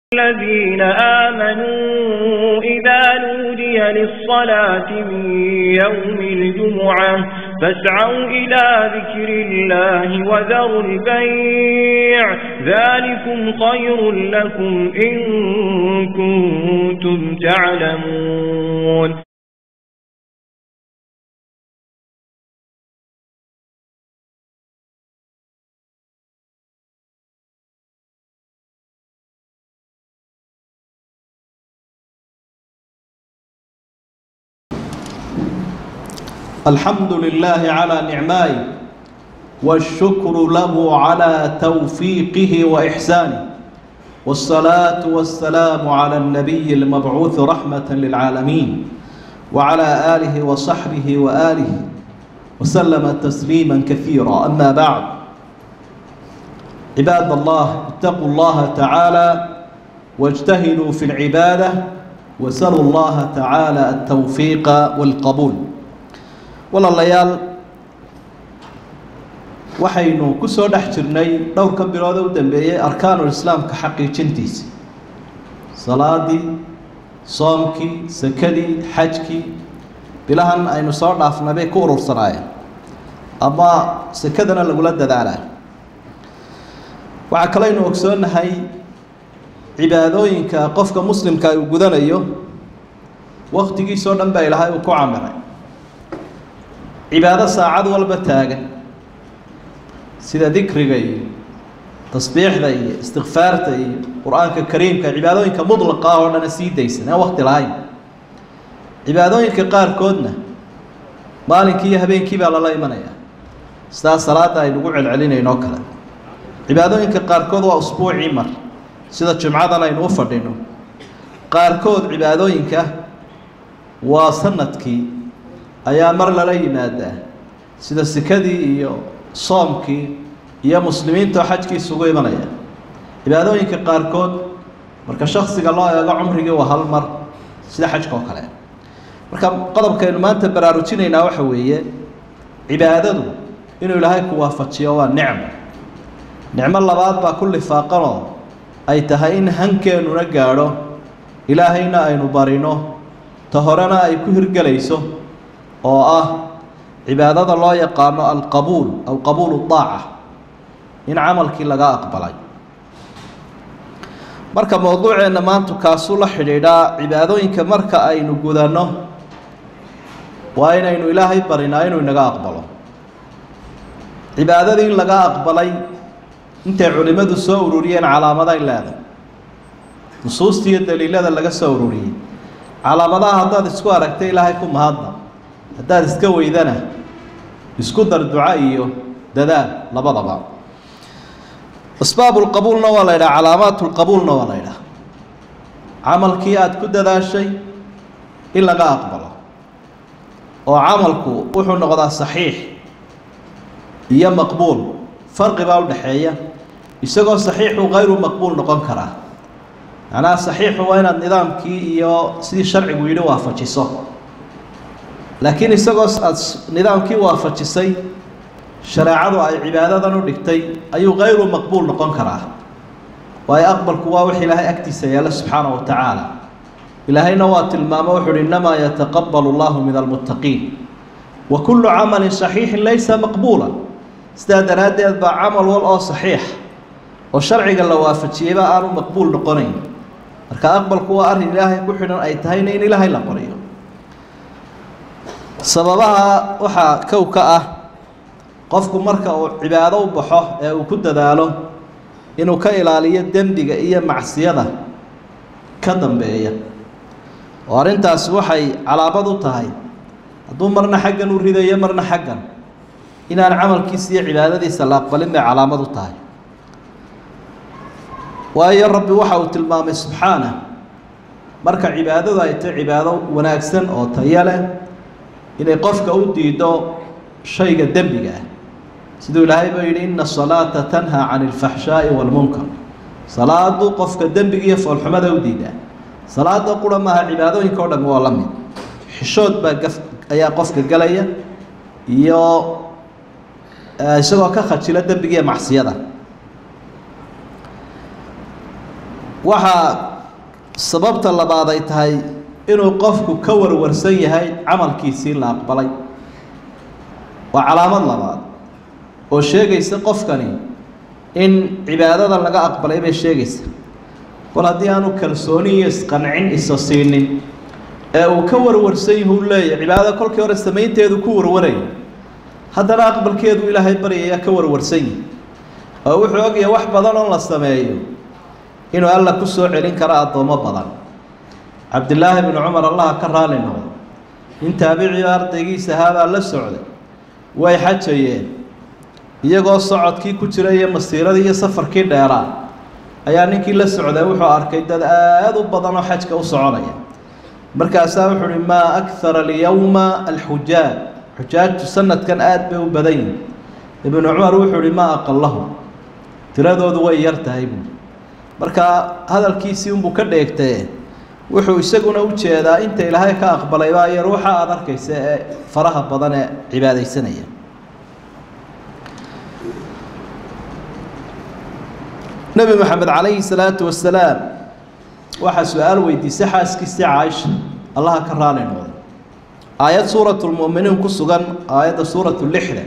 الذين آمنوا إذا نودي للصلاة من يوم الجمعة فاسعوا إلى ذكر الله وذروا البيع ذلكم خير لكم إن كنتم تعلمون. الحمد لله على نعمائه والشكر له على توفيقه وإحسانه والصلاة والسلام على النبي المبعوث رحمة للعالمين وعلى آله وصحبه وآله وسلم تسليما كثيرا. أما بعد، عباد الله اتقوا الله تعالى واجتهدوا في العبادة وسلوا الله تعالى التوفيق والقبول. walaalayaal waxaynu ku soo dhex jirnay dhowrka bilood u dambeeyay arkaanul islaamka xaqiijintiisa, salaadii, soomkii, sakadii, xajkii. bilahan aynu soo dhaafnay ku urursanaayeen ama sakadana lagula dadaalaa. waxa kale aynu ogsoonahay cibaadooyinka qofka muslimka uu gudanayo waqtigiisa oo dhan baa Ilaahay uu ku camiray cibaado saacad walba taagan, sida dikriga iyo tasbiixda iyo istighfaarta iyo quraanka kariimka. cibaadooyinka mudlaqa ah oo dhan sii daysan aan waqti lahayn. cibaadooyinka qaarkoodna maalinkii iyo habeenkii baa lala imanaya, sida salaada ay ugu celcelinayno kale. cibaadooyinka qaarkood waa usbuucii mar, sida jumcadan aynu u fadhino. qaarkood cibaadooyinka waa sanadkii ayaa mar lala yimaadaa, sida sikadii iyo soomkii iyo muslimiinta xajkii isugu imanaya. cibaadooyinka qaarkood marka shakhsiga loo eego cumrigii waa hal mar, sida xajka oo kale. marka qodobkaynu maanta baraarujinaynaa waxa weeye cibaadadu inuu Ilaahay ku waafajiyo waa nicmo. nicmo labaad baa ku lifaaqanoo ay tahay in hankeenuna gaadho Ilaahayna aynu barino, ta horena ay ku hirgelayso oo ah cibaadada loo yaqaano alqabuul aw qabuulu daaca, in camalkii laga aqbalay. marka mowduuceena maanta kaasuu la xidhiidhaa cibaadooyinka marka aynu gudanno waa inaynu Ilaahay barinaa inuu inaga aqbalo. cibaadadii in laga aqbalay intay culimadu soo ururiyeen calaamadahay leedahay, nusuusta iyo daliilada laga soo ururiyey. calaamadaha haddaad isku aragtay Ilaahay ku mahadna, haddaad iska weydana isku dar duca iyo dadaal labadaba. asbaabul qabuulna waa la yidhaha, calaamaatul qabuulna waa la yidhaha. camalkii aad ku dadaashay in laga aqbalo, oo camalku wuxuu noqdaa saxiix iyo maqbuul. farqi baa u dhexeeya. isagoo saxiixu hayru maqbuul noqon karaa. macnaha saxiixu waa inaad nidaamkii iyo sidii sharcigu yidhi waafajiso, laakiin isagoo aad nidaamkii waafajisay shareecadu ay cibaadadan u dhigtay ayuu hayru maqbuul noqon karaa. waayo aqbalku waa wix Ilaahay agtiisa yaala subxaanahu wa tacaala. ilaahayna waa tilmaamo, wuxuu uhi innamaa yataqabbalu allahu min almuttaqiin wa kullu camalin saxiixin laysa maqbuula. sidaa daraaddeed baa camal wal oo saxiix oo sharciga la waafajiyeyba aanu maqbuul noqonayn. marka aqbalku waa arrin Ilaahay ku xidhan ay tahayna in Ilaahay la bariyo. sababaha waxaa kow ka ah qofku marka uu cibaado u baxo ee uu ku dadaalo inuu ka ilaaliyo dembiga iyo macsiyada ka dambeeya. oo arrintaasi waxay calaamad u tahay hadduu marna xaggan u ridayo marna xaggan, inaan camalkiisa iyo cibaadadiisa la aqbalin bay calaamad u tahay. waayo rabbi waxa uu tilmaamay subxaanah, marka cibaadadu ay tahay cibaado wanaagsan oo tayo leh, inay qofka u diido shayga dembiga ah. siduu Ilaahay baa yidhi inna salaata tanhaa cani alfaxshaa'i waalmunkar. salaadu qofka dembiga iyo foolxumada u diidaa. salaada qura maaha, cibaadooyinka oo dhan waa la mid. xishood baa ayaa qofka galaya iyo isagoo ka khajila dembiga iyo macsiyada. waxaa sababta labaad ay tahay inuu qofku ka warwarsan yahay camalkiisii la aqbalay. waa calaamad labaad oo sheegaysa qofkani in cibaadada laga aqbalay bay sheegaysa. kol haddii aanu kalsooni iyo isqancin isa siinin ee uu ka warwarsan yahu leeyahay cibaadada kolkii hore samaynteedu ku warwaraya, haddana aqbalkeedu ilaahay baryaya ka warwarsan yahay oo wuxuu ogyahay wax badan oo la sameeyo inuu alla ku soo celin karo addoomo badan. cabdillaahi bnu cumar allaha ka raali noqdo, in taabicii ardaygiisa ahaabaa la socday, way xajayeen iyagoo socodkii ku jira iyo masiiradii iyo safarkii dheeraa ayaa ninkii la socday wuxuu arkay dad aada u badan oo xajka u soconaya. markaasaa wuxuu uhi maa akthara alyawma alxujaaj, xujaajtu sanadkan aada bay u badan yihin. ibnu cumar wuxuu uhi maa aqalahu, tiradoodu way yar tahay buui. markaa hadalkiisii unbuu ka dheegtee wuxuu isaguna u jeedaa inta ilaahay ka aqbalay baa yar waxa aada arkaysa ee faraha badan ee cibaadaysanaya. nebi maxamed calayhi salaatu wasalaam waxaa su-aal weydiisay xaaskiisii caaisha allaha ka raali noqday. aayad suuratu lmu'miniin ku sugan, aayadda suuratu lixda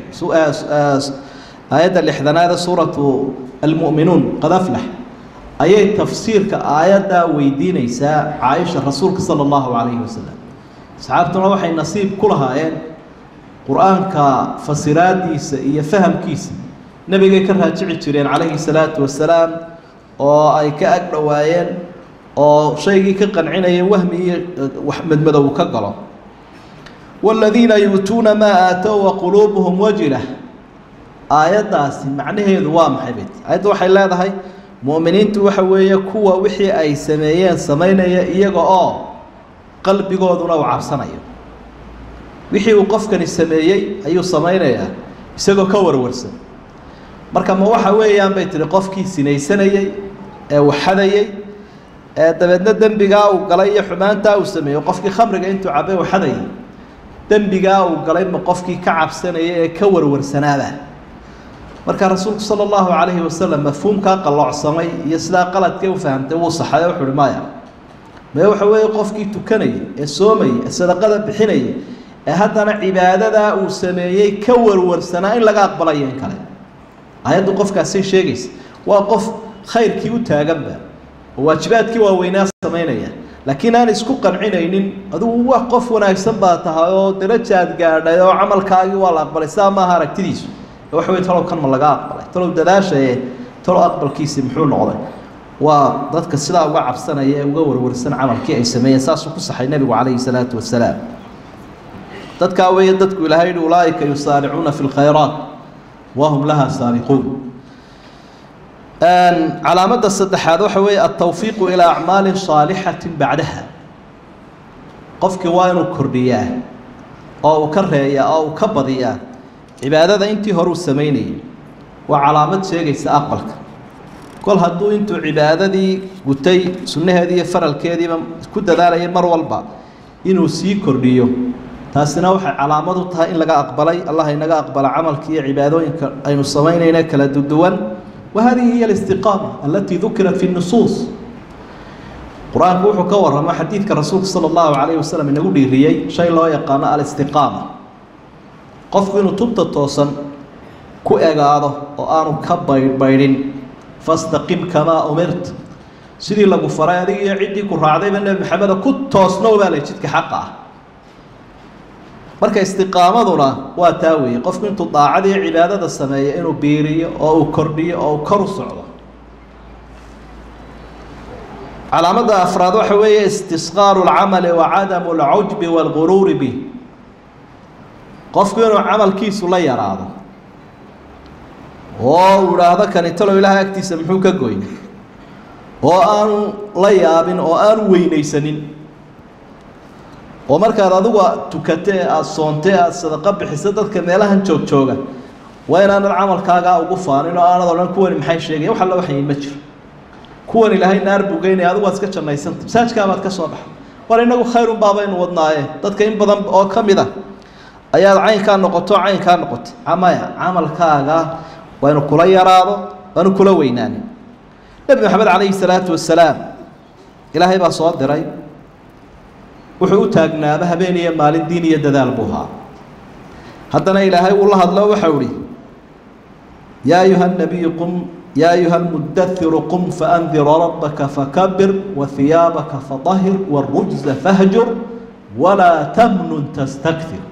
aayadda lixdanaada suuratu almu'minuun qad aflax ayay tafsiirka aayaddaa weydiinaysaa caaisha rasuulka sala allahu calayhi wasalam. asxaabtuna waxay nasiib ku lahaayeen qur-aanka fasiraadiisa iyo fahamkiisa nebigay ka raajici jireen calayhi salaatu wasalaam, oo ay ka ag dhowaayeen oo shaygii ka qancinayeen wahmi iyo madmadow ka galo. waaladiina yu'tuuna maa aatow wa quluubuhum wajilah, aayaddaasi macnaheedu waa maxay bet? aayadda waxay leedahay mu'miniintu waxa weeye kuwa wixii ay sameeyeen samaynaya iyaga oo qalbigooduna uu cabsanayo. wixii uu qofkani sameeyey ayuu samaynayaa isagoo ka warwarsan. marka ma waxa weeyaan bay tiri qofkii sinaysanayey ee waxadayey ee dabeedna dembigaa uu galay iyo xumaantaa uu sameeyo, qofkii khamriga intuu cabay waxadayay dembigaa uu galay ma qofkii ka cabsanaya ee ka warwarsanaaba? marka rasuulku sala allahu calayhi wasalam mafhuumkaa qalloocsamay iyo sidaa qaladkee u fahamtay wuu saxay wuxu uhi maya, mee waxa weeye qofkii tukanayay ee soomayay ee sadaqada bixinayay ee haddana cibaadadaa uu sameeyey ka warwarsanaa in laga aqbalayo in kale. aayaddu qofkaasay sheegaysa waa qof khayrkii u taaganba oo waajibaadkii waaweynaa samaynaya, laakiin aan isku qancinaynin adigu wax qof wanaagsan baa tahay oo darajaad gaadhay oo camalkaagii waa la aqbalay, saa maaha aragtidiisu. waxa wey talow kan ma laga aqbalay, talow dadaashaye talow aqbalkiisii muxuu noqday? waa dadka sidaa uga cabsanaya ee uga warwarsan camalkii ay sameeyeen. saasuu ku saxay nebigu calayhi salaatu wasalaam. dadkaa weeye dadku ilaahay yihi ulaa'ika yusaaricuuna fi lkhayraat wahum laha saabiquun. calaamadda saddexaad waxa weeye altawfiiqu ilaa acmaalin saalixatin bacdaha. qofkii waa inuu kordhiyaa oo uu ka reeyaa oo uu ka badiyaa cibaadada intii hore uu samaynayay. waa calaamad sheegaysa aqbalka. kol hadduu intuu cibaadadii gutay sunnaheedii iyo faralkeediiba ku dadaalayay mar walba inuu sii kordhiyo, taasina waxay calaamad u tahay in laga aqbalay. allah inaga aqbala camalka iyo cibaadooyinka aynu samaynayna kala duwan. wahadihi hiya alistiqaama alatii dukirat fi nusuus. qur-aanku wuxuu ka warrama xadiidka rasuulka sala allahu calayhi wasalam inagu dhiiriyey shay loo yaqaano alistiqaama. qofku inuu tubta toosan ku egaado oo aanu ka baydhin. fastaqim kamaa umirt, sidii lagu faray adiga iyo ciddii ku raacdayba nebi maxameda ku toosnow baa lay jidka xaqa ah. marka istiqaamaduna waa taa weeye, qofku intuu daacada iyo cibaadada sameeyo inuu biiriyo oo uu kordhiyo oo uu kor u socdo. calaamadda afraad waxa weeye istisqaaru lcamali wa cadamu alcujbi waalguruuri bih. qofku inuu camalkiisu la yaraado oo uu idhaahdo kani talow ilaahay agtiisa muxuu ka goyn, oo aanu la yaabin oo aanu weynaysanin. oo markaad adigu tukatee aada soontee aada sadaqo bixiso dadka meelahan jooga waa inaanad camalkaagaa ugu faanin oo aanad odhan kuwani maxay sheegaya wax alla waxayin ma jiro, kuwan ilaahay naar buu geynaya adigu waad iska jannaysanta masaajkaabaad ka soo baxay. war inagu khayrun baabaynu wadnaaye dadka in badan oo ka mid a ayaad caynkaa noqoto caynkaa noqotay. amaya camalkaaga waa inu kula yaraado waa inu kula weynaanin. nebi maxamed calayhi salaatu wasalaam إلهي بصوت دري وحوتاقنا بهبيني مال الدين يددال بها حتى إلهي والله الله وحوري يا أيها النبي قم يا أيها المدثر قم فأنذر ربك فكبر وثيابك فطهر والرجز فهجر ولا تمنن تستكثر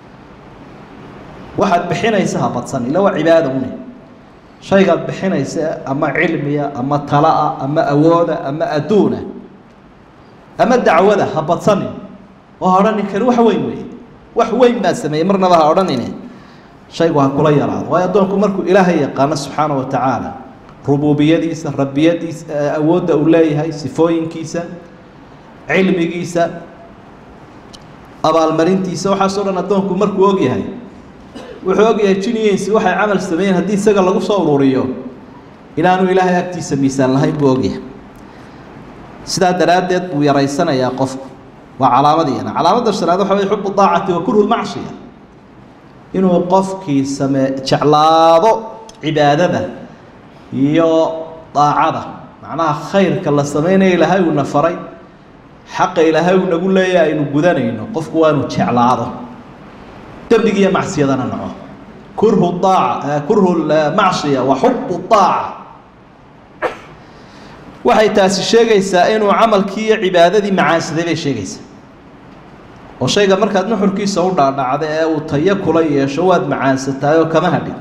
واحد بحين يسها بتصني لو عبادة منه شيء قد بحين يسها أما علمية أما طلاء أما أوادة أما أدونة أما الدعوة هبتصني وهراني كان وحوين ما سمي مرنا بها هراني شيء وهكذا يرى ويدونكم مركو إلهي قال سبحانه وتعالى ربوبيتيسا ربيتيسا أود أوليها سفوين كيسا علم كيسا أبا المرينتيسا وحصولنا دونكم مركو وجهي وحوجي تشينيس وحي عمل سمين هدي سجل لقو صوروريو إلى أنه إلهي أكتيس ميسان لهاي بوجه سيدا درادت ويريسنا يا قف وعلامة دي أنا علامة الشرع هذا يحب الطاعة وكره المعصية إنه قفك سما شعلاض عبادة يا طاعة معناها خير كلا سمينا إلى هاي ونفري حق إلى هاي ونقول له يا إنه جذاني إنه قفك وانو شعلاض تبدي معصية أنا نوع كره الطاعة كره المعصية وحب الطاعة waxay taasi sheegaysaa inuu camalkii cibaadadii macaasiday bay sheegaysaa oo shayga markaad nuxurkiisa u dhaadhacdo ee uu tayo kula yeesho waad macaansataa oo kama hadhin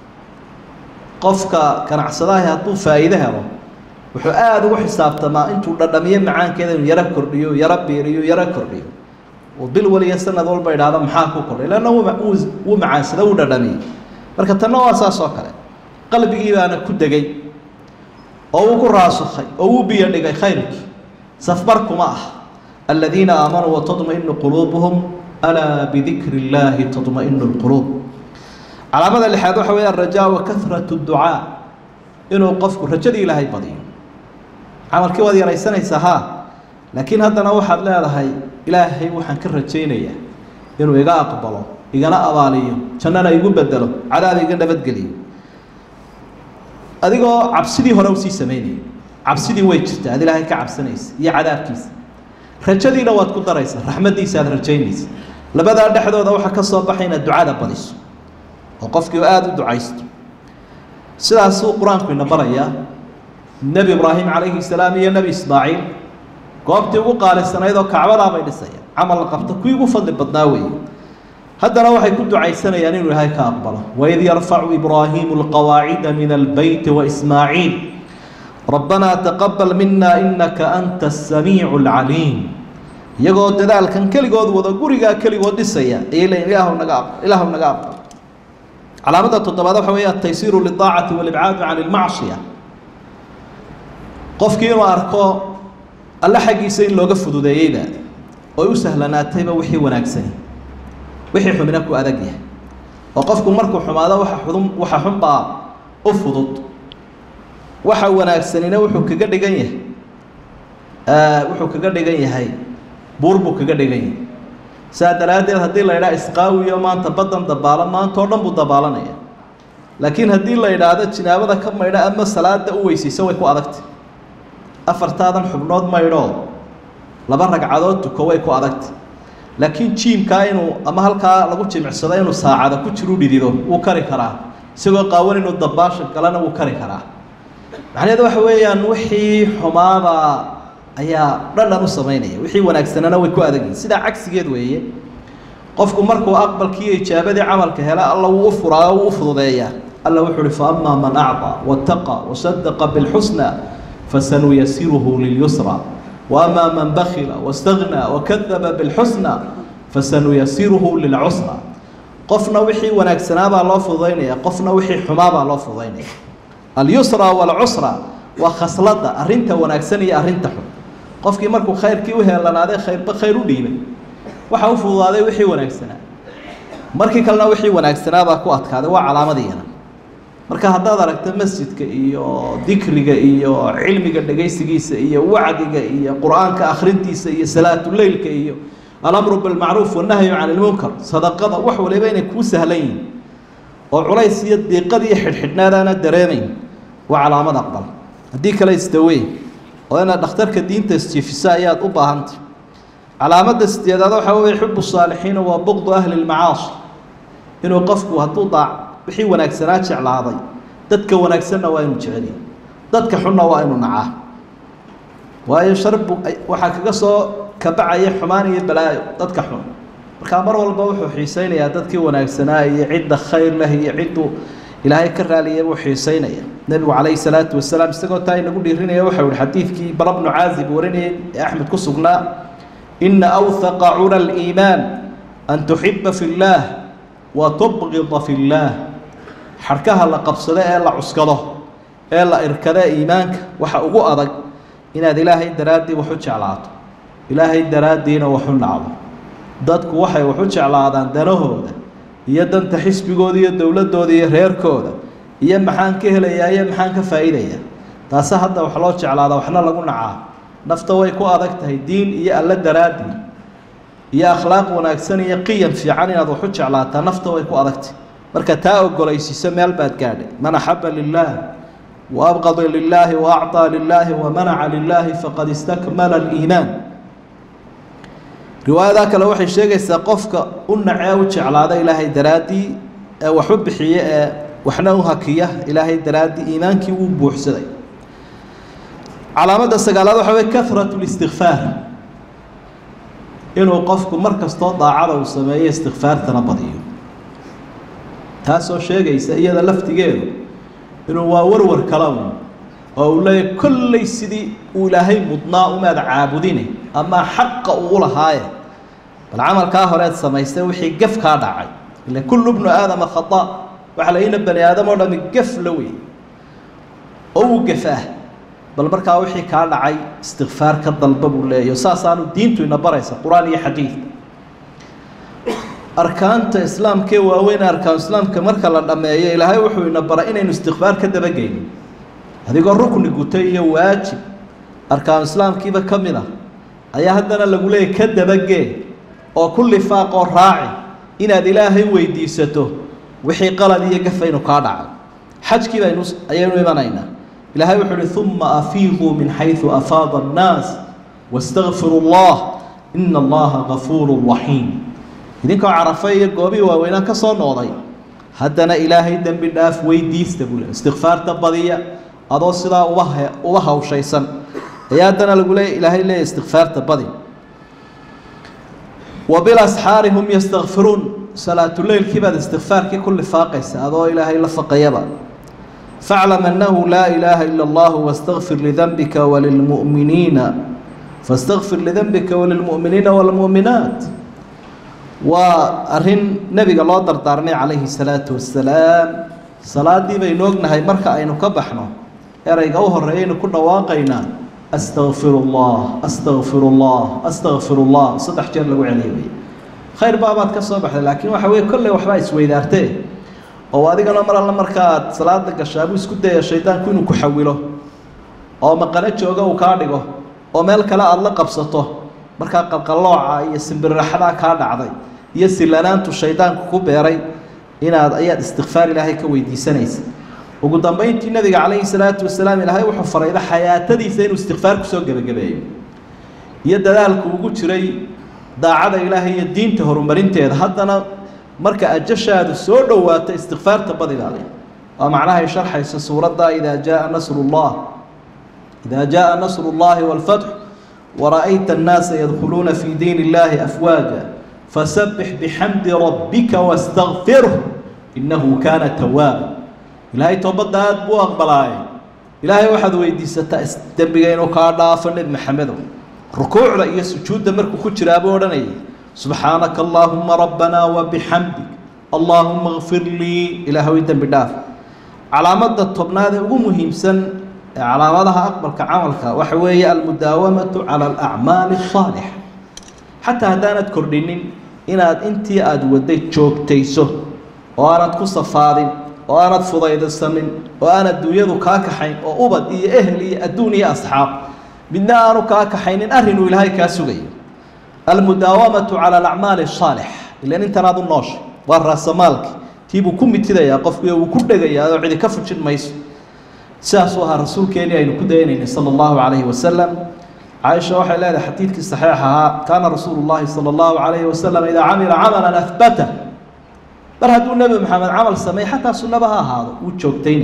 qofka ganacsadaha hadduu faa'iido helo wuxuu aad ugu xisaabtamaa intuu dhadhamiyo macaankeeda inuu yara kordhiyo yara biiriyo yara kordhiyo oo bil waliya sanad walba idhaahdo maxaa ku kordhay ilaana wuu macaansada wuu dhadhamiyey marka tanna waa saas oo kale qalbigii baana ku degay أو كراسخي أو بيدك خيرك سفبركم الذين آمنوا وتطمئن قلوبهم ألا بذكر الله تطمئن القلوب على ماذا اللي حدوا حوالي الرجاء وكثرة الدعاء إنه قفك رجدي إلهي بدي عمل كوادي رئيسنا يسها لكن هذا نوحد لا هاي إلهي وحن كرتشينية إنه يقع قبله يقع أباليه شننا يقول بدله عذاب يقول بدقليه adigoo cabsidii hore u sii sameeyay cabsidii way jirtaa adii ilaahay ka cabsanaysa iyo cadaabkiisa rajadiina waad ku daraysaa raxmadiisa aad rajaynaysa labada dhaxdooda waxa ka soo baxayna ducada badiso oo qofkii aad u ducaysto sidaas uu quraanku ina baraya nabi ibraahim calayhi salaam iyo nabi ismaaciil goobtii ugu qaalisanayd oo kacbada bay dhisayeen amal qabta kuwii ugu fadli badnaa weeyay هذا waxay ku ducaysanayaan inuu ilaahay ka aqbalo وإذ يرفع إبراهيم القواعد من البيت وإسماعيل ربنا تقبل منا إنك أنت السميع العليم يقول ذلك كان كل جود وذا قريقا كل جود السيا إله النجاب على مدى تطبيق حوالي التيسير للطاعة والإبعاد عن المعصية قف كينو أركو الله حق يسين لو قفدوا ذيدا ويسهل لنا تيبا وحي وناكسني wixii xubina ku adag yahay oo qofku markuu xumaado waxa xunba u fudud waxa wanaagsanina wuxuu kaga dhigan yahay buurbu kaga dhigan yahay saadalaadeed hadii la yiraahdo isqaawiyo maanta badan dabaala maanta oo dhan buu dabaalanaya laakiin hadii la yiraahdo jinaabada ka maydha ama salaada u weysayso way ku adagtay afartaadan xubnood maydho laba ragcadood tuko way ku adagtay لكن جيم كائنه أما هالكا لقول جيم عصدين وساعة كتير وديدو وكاري كرا سوى قاون إنه الضباش كلنا وكاري كرا يعني هذا حويا وحي حماضة أيا رلا نصميني وحي ونكسنا ويكو أدقين سيدا عكس جد ويا قفكم مركو أقبل كي يتشابه عمل كهلا الله وفرا وفض ذيا الله وحول فأما من أعطى واتقى وصدق بالحسنى فسنيسره لليسرى وأما من بخل واستغنى وكذب بالحسنى فسنيسره للعسرى قفنا وحي ونكسنا بالله فضيني قفنا وحي حما بالله فضيني اليسرى والعسرى وخصلته أرنت ونكسني أرنت حب قفك مركو خير كي وهي لنا هذا خير بخير دينه وحوف هذا وحي ونكسنا مركي كلنا وحي ونكسنا باكو هذا وعلامة دينا marka hadaad aragto masjidka iyo dhikriga iyo cilmiga dhageysigiisa iyo wacdiga iyo quraanka akhrintiisa iyo salaatu leeylka iyo al-amru bil ma'ruf wa nahyu 'anil munkar sadaqada wax waliba inay ku sahlaan oo culays iyo diiqad iyo xidhxidhnaadana dareemayn waa calaamad aqbal hadii kale istaway وأنا دكتور كدين تستيفساء يا أبا أنت علامة استيادات وحاول يحب الصالحين وبغض أهل المعاصي إنه قفوا هتوضع بحي ونكسنات على عضي دتك ونكسنا وين متشعلين دتك حنا وين نعاه ويشرب وحكى قصة كبعي حماني بلاي دتك حنا مركامر والبوح حسين يا دتك ونكسنا يعد خير له يعد إلهي كرالي وحسين يا النبي عليه الصلاة والسلام استقوا تاي نقول يرينا يوحى والحديث كي بر بن عازب وريني أحمد كسقنا إن أوثق عرى الإيمان أن تحب في الله وتبغض في الله حركها لا قبصده إلا عسكره إلا إركده إيمانك وحقوق أدق إن هذا إلهي درادي وحج على عطو إلهي درادينا وحن عضو dadku waxay wax u jeclaadaan danahooda iyo danta xisbigooda iyo dawladooda iyo reerkooda iyo maxaan ka helayaa iyo maxaan ka faa'iideeyaa taas hadda wax loo jeclaada waxna lagu nacaa nafta way ku adag tahay diin iyo alla daraadi iyo akhlaaq wanaagsan iyo qiyam fiican inaad wax u jeclaataa nafta way ku adagtay marka taa ogolaysiisa meel baad gaadhay man ahabba lillah wa abghada lillah wa a'ta lillah wa mana'a lillah faqad istakmala al-iiman رواية كلا وحي شيء سقفك قلنا عاوج على هذا إلهي درادي وحب حياء وحناوها كيه إلهي درادي إيمانك وبوح سدي على مدى السجالات وحوي كثرة الاستغفار إنه وقفكم مركز توضع على وسماية استغفار تنبضيه تاسو شيء إذا لفت غيره إنه ورور كلام أو لا كل سدي ولاهي مضنا وما عابدينه أما حق أقول هاي العمل كاهرات سمايسته وحي قف كادعي إلا كل ابن آدم خطأ وحلينا بني آدم ولا من قف لوي أو قفاه بل بركا وحي كادعي استغفار كالضلبب ولا يساسانو دينتو ينبريسا قرآن حديث أركان إسلام كي وين أركان إسلام كمركا لما إلهي وحي ينبرا إنه استغفار كدبقين هذه قال ركن قتية واجب أركان الإسلام كيف كملة أيها هدنا اللي قولي كدبقين وكل فاق راعي إن إلهي ويديسته وحي قال لي يقفين قادع حج كيف ينص أيام يمانينا إلهي وحول ثم أفيضوا من حيث أفاض الناس واستغفروا الله إن الله غفور رحيم إذن عرفي قوبي ووينك صنوضي هدنا إلهي دم بالناف ويديسته استغفار تبضية أضو صلاة ووها وشيسا يا هدنا اللي قولي إلهي لي استغفار تبضي وبالأسحار هم يستغفرون صلاة الليل كبد استغفار كل فاقس هذا إله إلا فقيبا فاعلم أنه لا إله إلا الله واستغفر لذنبك وللمؤمنين فاستغفر لذنبك وللمؤمنين والمؤمنات وأرهن نبي الله دردارني عليه الصلاة والسلام صلاة دي بينوغنا هاي مركا أين كبحنا إرأي قوه الرئين كنا واقعنا أستغفر الله أستغفر الله أستغفر الله صدح جر لو عليه خير بابات كصباح لكن وحوي كل وحبايس ويدارته أو هذه قال مرة مركات صلاة الشاب يسكت الشيطان كونه كحوله أو ما قالت جوجا وكارديجو أو مالك لا الله قبضته مركات قلقلوعة يسبر الرحلة كارد عضي يسلنان الشيطان كوبيري إن أيات استغفار الله كويدي سنيس وقدام بينتي النبي عليه الصلاة والسلام إلهي وحفر إذا حياة دي سين واستغفار كسوق جبايب يد ذلك وجود شري ضاعد إلهي الدين تهرم مرنتي هذا حدنا مركا أجش هذا السور واستغفار تبضي عليه ومعناها شرح سورة إذا جاء نصر الله إذا جاء نصر الله والفتح ورأيت الناس يدخلون في دين الله أفواجا فسبح بحمد ربك واستغفره إنه كان توابا إلهي توبت هاد بو أقبلاي إلهي واحد ويدي ستنبغين وكاردا فنب محمد ركوع رأي سجود مركو كتر أبورني سبحانك اللهم ربنا وبحمدك اللهم اغفر لي إلهي ويدن بداف على مدى الطبنا هذا هو مهم سن على مدها أقبل كعملك وحوية المداومة على الأعمال الصالحة حتى هدانت كردين إن أنت أدوديت شوك تيسو وأنا تكون فاضي وأنا فضيد السمن وأنا الدنيا كاكحين وأبد أهلي الدنيا أصحاب بدنا أنا كاكحين أرهن إلهي كاسوغي المداومة على الأعمال الصالحة لأن أنت ناض الناش والرأس مالك تيبو كم تدا يا قف وكل جاي عندي كفر شد مايس ساسوها رسول كيني أي نكدين صلى الله عليه وسلم. عائشة وحي الله حديث صحيحها كان رسول الله صلى الله عليه وسلم إذا عمل عملا أثبته برهدوا النبي محمد عمل سمي حتى سنبها هذا وتشوكتين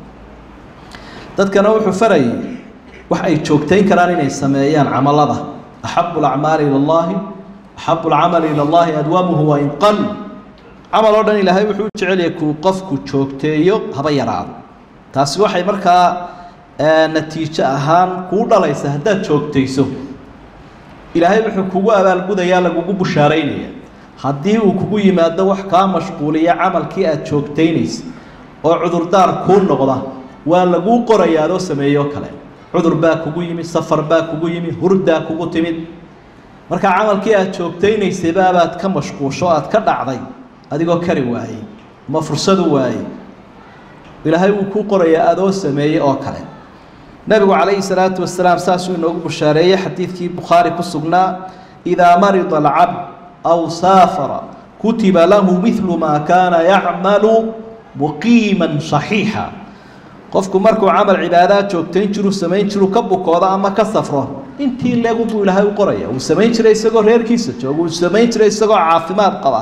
dadkana wuxuu faray wax ay joogtayn karaan inay sameeyaan amalada ahabbu al-a'mal ila Allah ahabbu al-amal ila Allah adwamuhu wa in qall amal oo dhan ilaahay wuxuu jecel yahay ku qofku joogteeyo haba yaraado taasi waxay markaa natiijo ahaan ku dhalaysa hadaad joogtayso ilaahay wuxuu kugu abaal gudayaa lagu bushaareynaya haddii uu kugu yimaado wax ka mashquuliya amalkii aad joogtaynayso oo cudur daar ku noqda waa lagu qorayaado sameeyo kale cudur baa kugu yimi safar baa kugu yimi hurda kugu timid marka amalkii aad joogtaynaysay baabaad ka mashquusho aad ka dhacday adigoo kari waayay ma fursad waayay ilaahay uu ku qorayaa adoo sameeyay oo kale nabigu calayhi salaatu wasalaam saasuu inoogu bushaareeyay xadiidkii bukhaari ku sugnaa idaa marida alcabd aw saafara kutiba lahu mithlu ma kaana yacmalu muqiiman saxiixa qofku markuu amal cibaadaad joogtayn jiru sameyn jiru ka bukooda ama ka safro intii leegu buu ilaahay u qoraya uu sameyn jiray isagoo reerkiisa joogo uu sameyn jiray isagoo caafimaad qaba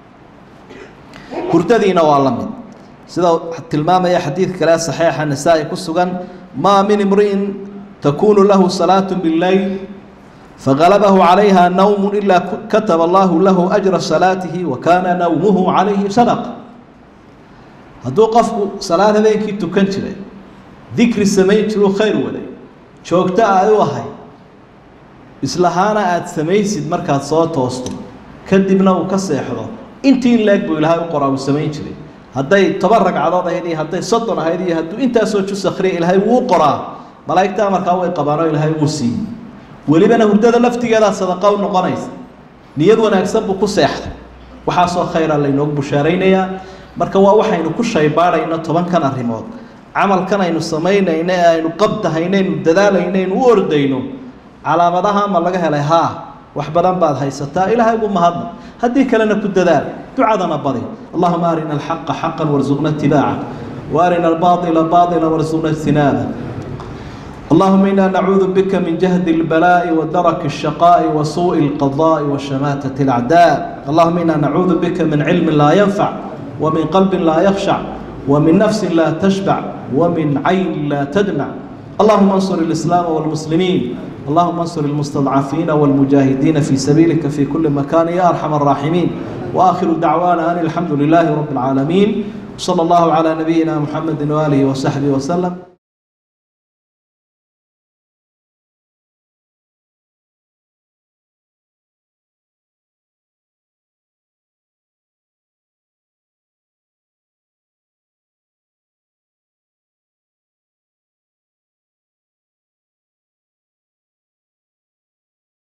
hurdadiina waa la mid sida tilmaamaya xadiid kale saxiixa Nasaa'i ku sugan ma min imri'in takunu lahu salatu bil-layl فغلبه عليها نوم إلا كتب الله له أجر صلاته وكان نومه عليه صدقة هدو قفكو صلاة ذيكي تكنشري ذكر السمين تلو خير ولي شوكتا أدوهاي إسلحانا آد سميسيد مركات صوت وسطم كدبنا وكسيحضا انتين لاك بيلهاي وقرأ والسمين تلي هداي تبرق عضاضة هيدي هداي صدنا هيدي هدو انتا سوچو سخري إلهاي وقرأ ملايكتا مركاوي قبانو إلهاي وسي ولبنا هردada laftigeeda sadaqa u noqonaysa niyad wanaagsan buu ku seexday waxa soo khayr ah inoo bushaareynaya marka waa waxaynu ku shaybaarayno 10 kan arimood amalkan aynu sameeynayna aynu qabtahaynaynu dadaalaynu u ordayno calaamadaha ma laga helay ha wax badan baad haysataa ilaahay ugu mahadna hadii kalena ku dadaal ducadana badi allahumma arina al-haqqa haqqan warzuqna ittibaa'a wa arina al-baatila baatilan warzuqna ijtinaaba اللهم إنا نعوذ بك من جهد البلاء ودرك الشقاء وسوء القضاء وشماتة الأعداء اللهم إنا نعوذ بك من علم لا ينفع ومن قلب لا يخشع ومن نفس لا تشبع ومن عين لا تدمع اللهم انصر الإسلام والمسلمين اللهم انصر المستضعفين والمجاهدين في سبيلك في كل مكان يا أرحم الراحمين وآخر دعوانا أن الحمد لله رب العالمين صلى الله على نبينا محمد وآله وصحبه وسلم